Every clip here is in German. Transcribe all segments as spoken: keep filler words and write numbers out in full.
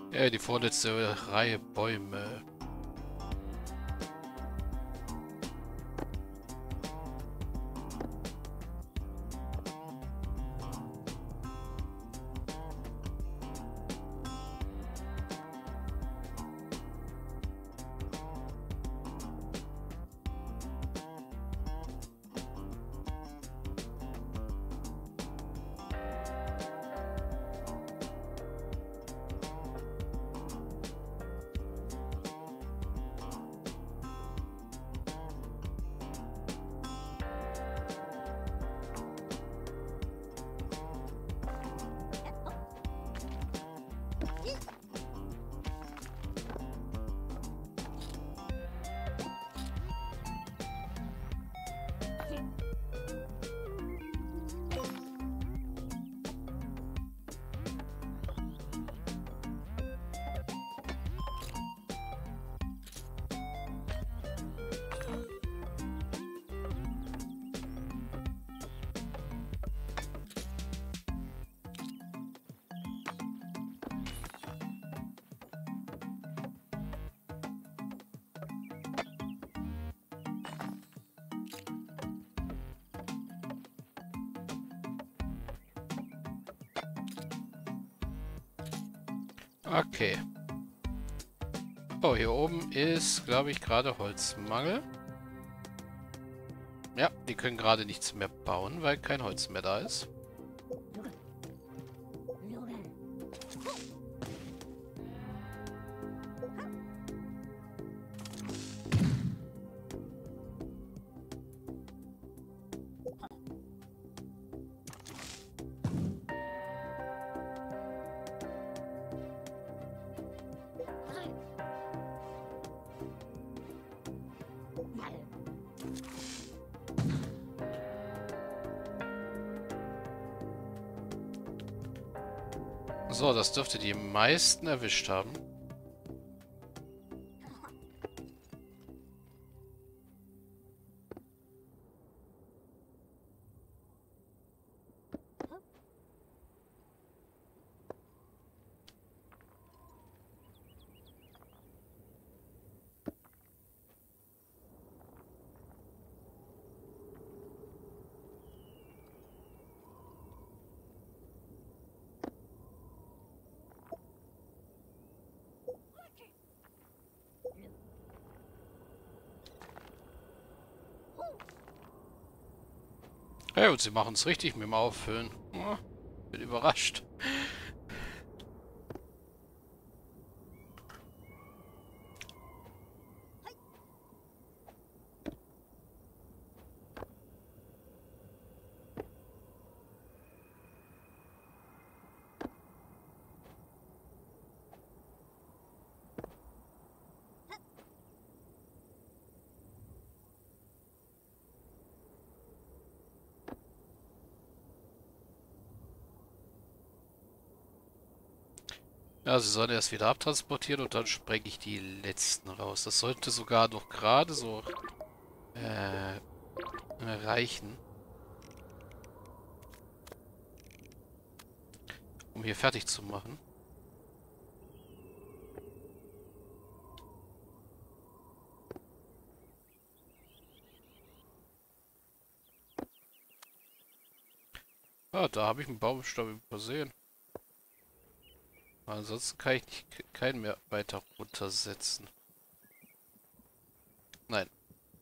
Ja, die vorletzte Reihe Bäume. Okay. Oh, hier oben ist, glaube ich, gerade Holzmangel. Ja, die können gerade nichts mehr bauen, weil kein Holz mehr da ist. So, das dürfte die meisten erwischt haben. Ja, und sie machen es richtig mit dem Auffüllen. Ja, bin überrascht. Ja, sie sollen erst wieder abtransportieren und dann sprenge ich die letzten raus. Das sollte sogar noch gerade so äh, reichen, um hier fertig zu machen. Ah, da habe ich einen Baumstamm übersehen. Ansonsten kann ich nicht, keinen mehr weiter runtersetzen. Nein.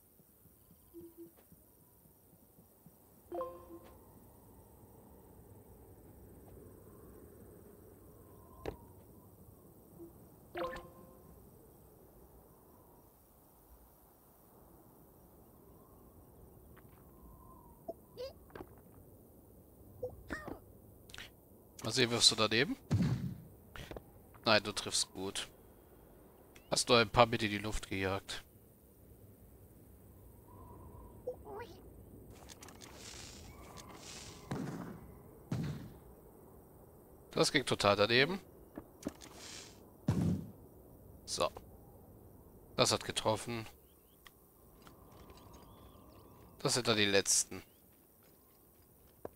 Mal sehen, wirfst du daneben? Nein, du triffst gut. Hast du ein paar mit in die Luft gejagt. Das ging total daneben. So. Das hat getroffen. Das sind dann die letzten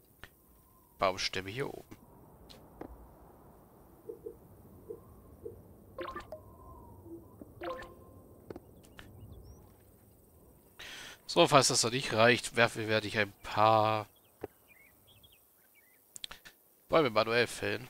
Baumstämme hier oben. So, falls das noch nicht reicht, werfe, werde ich ein paar Bäume manuell fällen.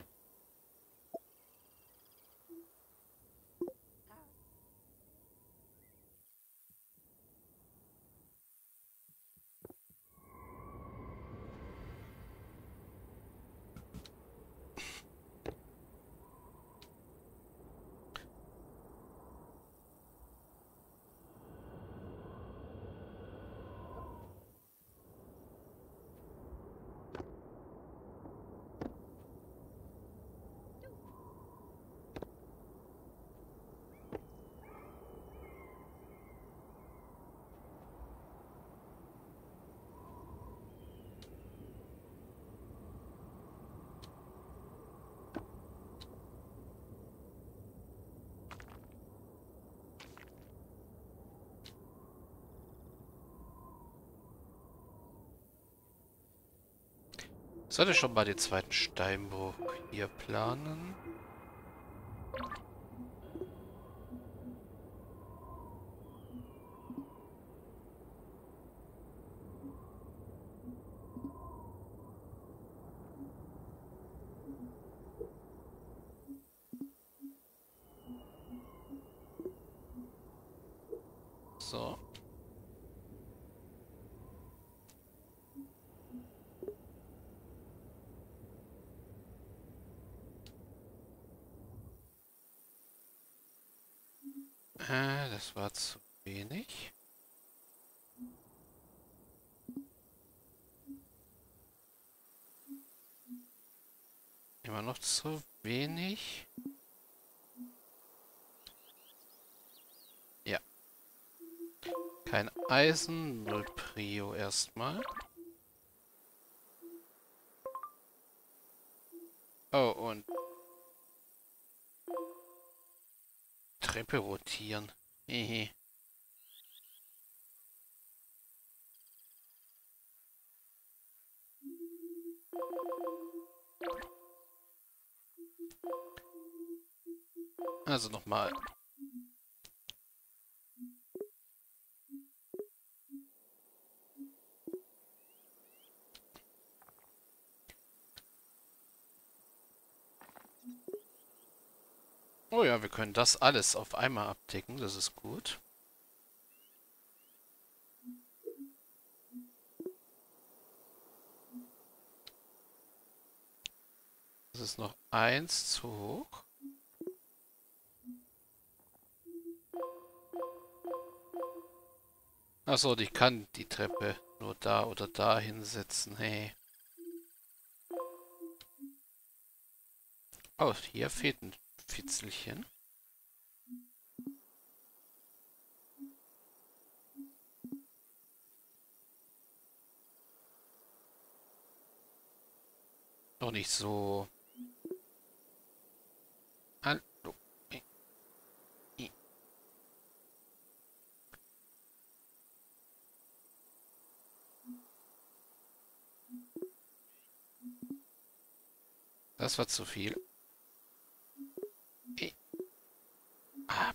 Sollte schon mal den zweiten Steinbruch hier planen. So. Äh, das war zu wenig. Immer noch zu wenig. Ja. Kein Eisen, null Prio erstmal. Oh, und Treppe rotieren. Hehe. Also nochmal. Oh ja, wir können das alles auf einmal abdecken. Das ist gut. Das ist noch eins zu hoch. Achso, und ich kann die Treppe nur da oder da hinsetzen. Hey. Oh, hier fehlt ein Fitzelchen. Noch nicht so. Hallo. I- I- Das war zu viel. I- Ah,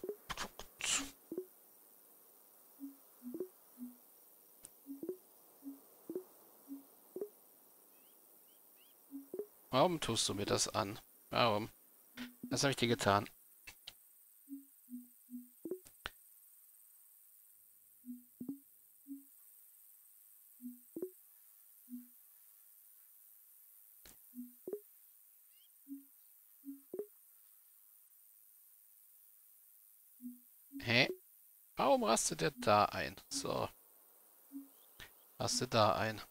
warum tust du mir das an? Warum? Was habe ich dir getan? Hä? Warum rastet der da ein? So, raste da ein.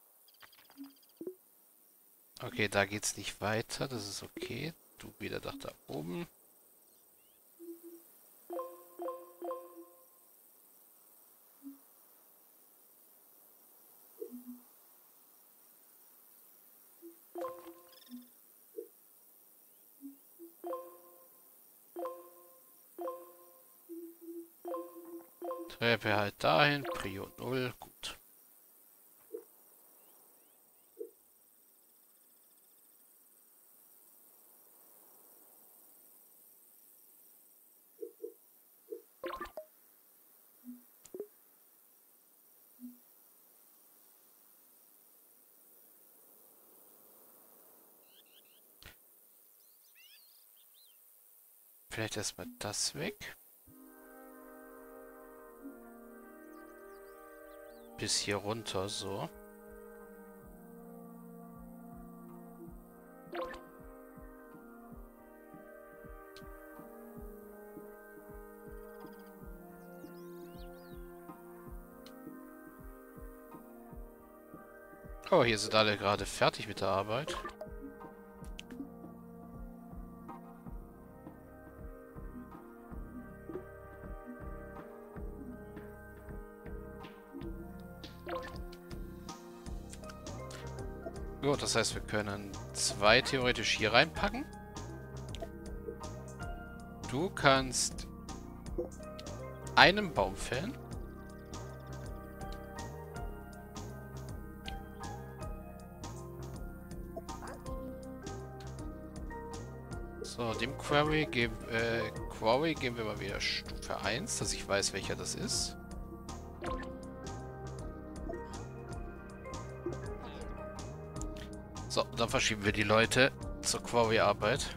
Okay, da geht's nicht weiter. Das ist okay. Du wieder nach da oben. Treppe halt dahin. Prio null. Gut. vielleicht erstmal das weg. Bis hier runter, so. Oh, hier sind alle gerade fertig mit der Arbeit. Gut, das heißt, wir können zwei theoretisch hier reinpacken. Du kannst einen Baum fällen. So, dem Quarry geben, äh, Quarry geben wir mal wieder Stufe eins, dass ich weiß, welcher das ist. So, dann verschieben wir die Leute zur Quarry-Arbeit.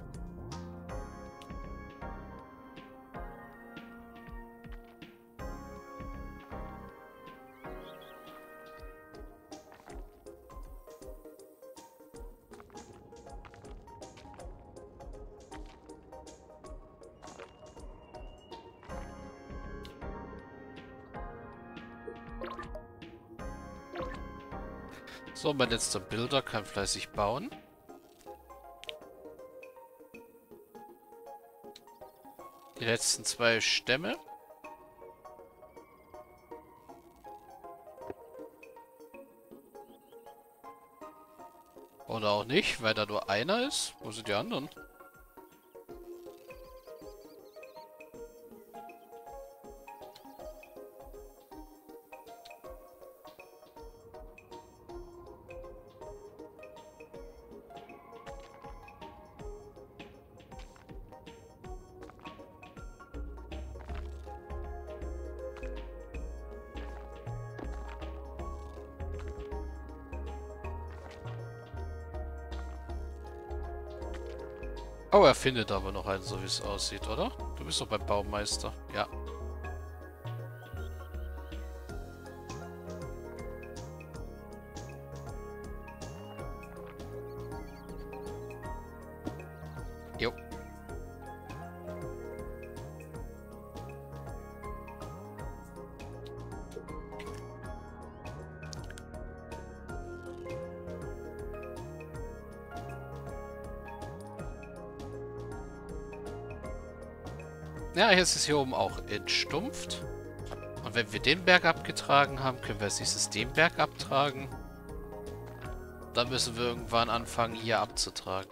So, mein letzter Builder kann fleißig bauen. Die letzten zwei Stämme. Oder auch nicht, weil da nur einer ist. Wo sind die anderen? Oh, er findet aber noch einen, so wie es aussieht, oder? Du bist doch beim Baumeister. Ja. Jo. Ja, jetzt ist hier oben auch entstumpft. Und wenn wir den Berg abgetragen haben, können wir als nächstes den Berg abtragen. Dann müssen wir irgendwann anfangen, hier abzutragen.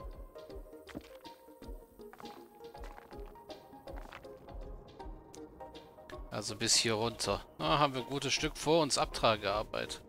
Also bis hier runter. Da haben wir ein gutes Stück vor uns Abtragearbeit.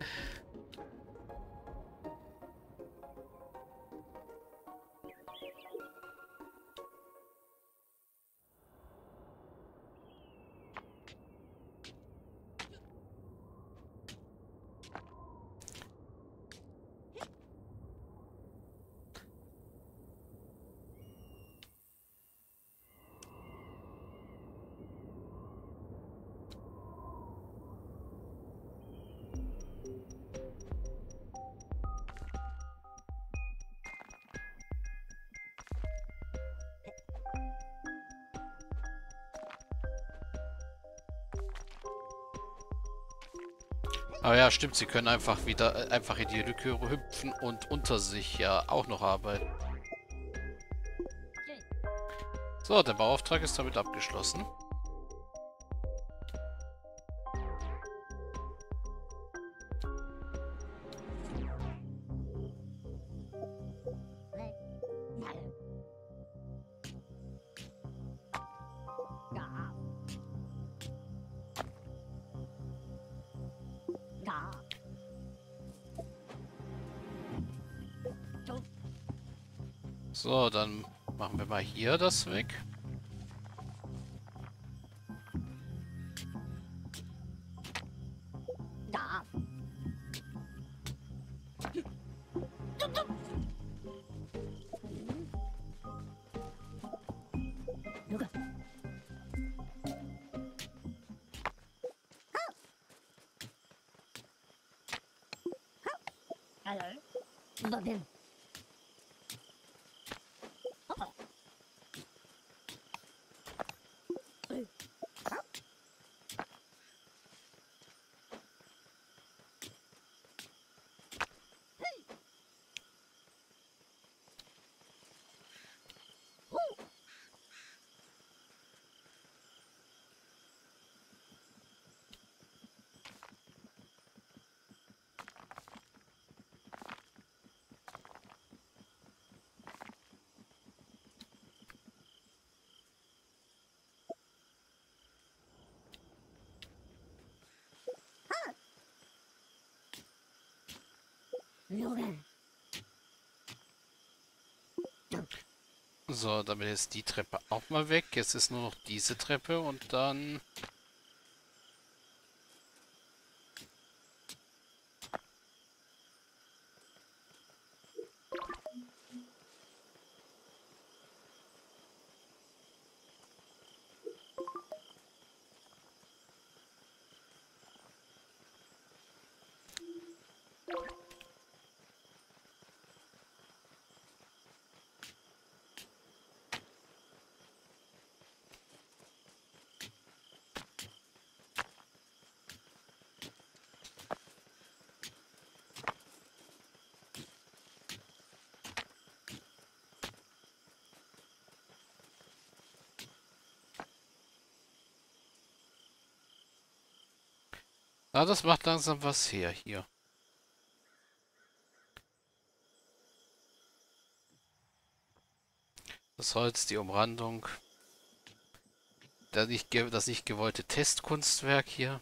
Aber ja, stimmt, sie können einfach wieder äh, einfach in die Lücke hüpfen und unter sich ja auch noch arbeiten. So, der Bauauftrag ist damit abgeschlossen. So, dann machen wir mal hier das weg. So, damit ist die Treppe auch mal weg. Jetzt ist nur noch diese Treppe und dann... Ah, das macht langsam was her hier. Das Holz, die Umrandung. Das nicht, ge- das nicht gewollte Testkunstwerk hier.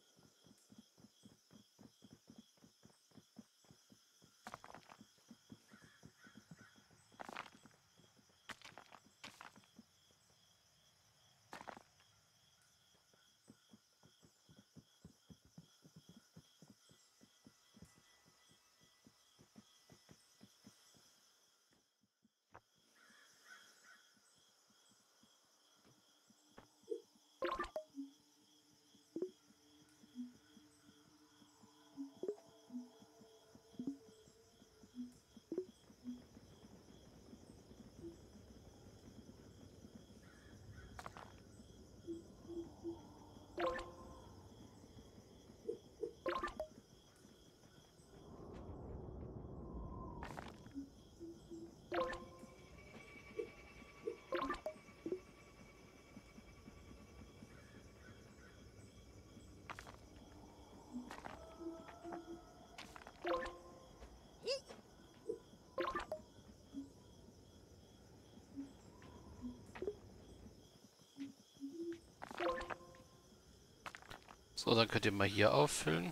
So, dann könnt ihr mal hier auffüllen.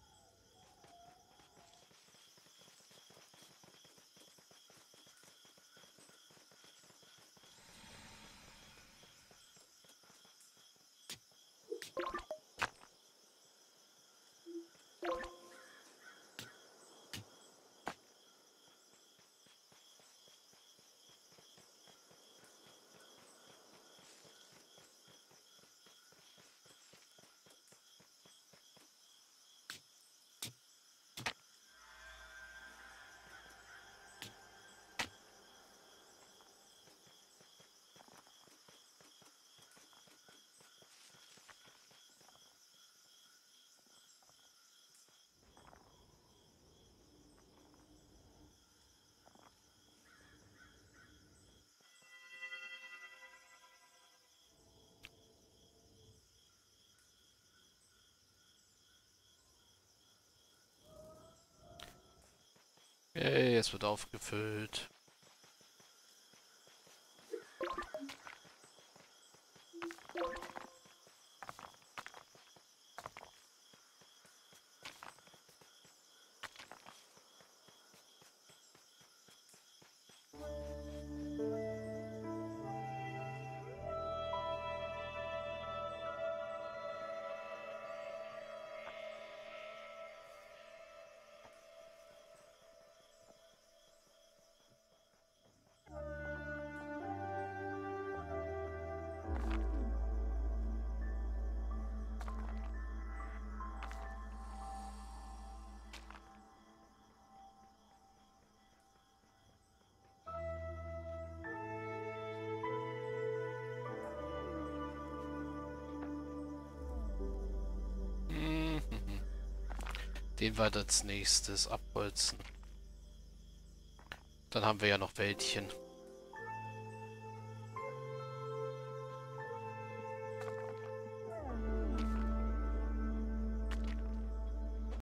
Yay, es wird aufgefüllt. Den wir als nächstes abholzen. Dann haben wir ja noch Wäldchen.